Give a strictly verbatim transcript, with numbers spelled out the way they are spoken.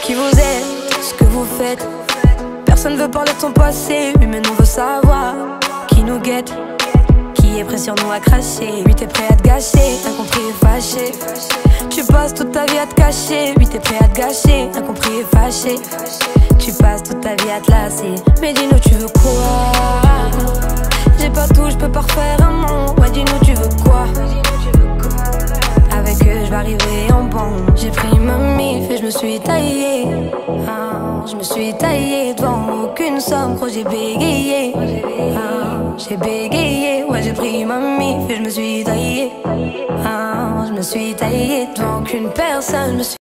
Qui vous êtes, ce que vous faites. Personne veut parler de son passé, lui mais nous veut savoir qui nous guette, qui est prêt sur nous à cracher. Lui t'es prêt à te gâcher, incompris et fâché. Tu passes toute ta vie à te cacher, lui t'es prêt à te gâcher, incompris et fâché. Tu passes toute ta vie à te lasser. Mais dis-nous tu veux quoi? J'ai pas tout, je peux pas refaire un monde. Ouais dis-nous tu veux quoi? Avec eux je vais arriver en bon. J'ai pris ma mif et je me suis taillé, ah, je me suis taillé devant aucune somme. Gros j'ai bégayé, ah, j'ai bégayé. Ouais j'ai pris ma mif et je me suis taillé, ah, je me suis taillé devant aucune personne. Je me suis